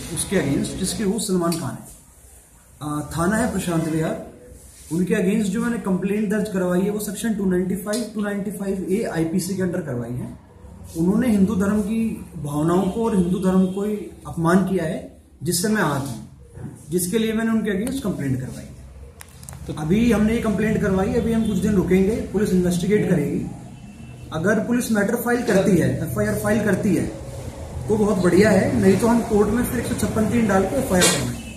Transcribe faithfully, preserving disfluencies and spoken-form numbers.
उसके अगेंस्ट, जिसके वो सलमान खान है। थाना है प्रशांत विहार। उनके अगेंस्ट जो मैंने कंप्लेंट दर्ज करवाई है वो section two ninety five, two ninety five A IPC के अंडर करवाई है। उन्होंने हिंदू धर्म की भावनाओं को और हिंदू धर्म को अपमान किया है, जिससे मैं आहत हूं, जिसके लिए मैंने उनके अगेंस्ट कंप्लेंट करवाई है। तो अभी हमने ये कंप्लेंट करवाई, अभी हम कुछ दिन रुकेंगे, पुलिस इन्वेस्टिगेट करेगी। अगर पुलिस मैटर फाइल करती है, एफआईआर फाइल करती है तो बहुत बढ़िया है, नहीं तो हम कोर्ट में फिर एक सौ छप्पन तीन डाल के एफआईआर करेंगे।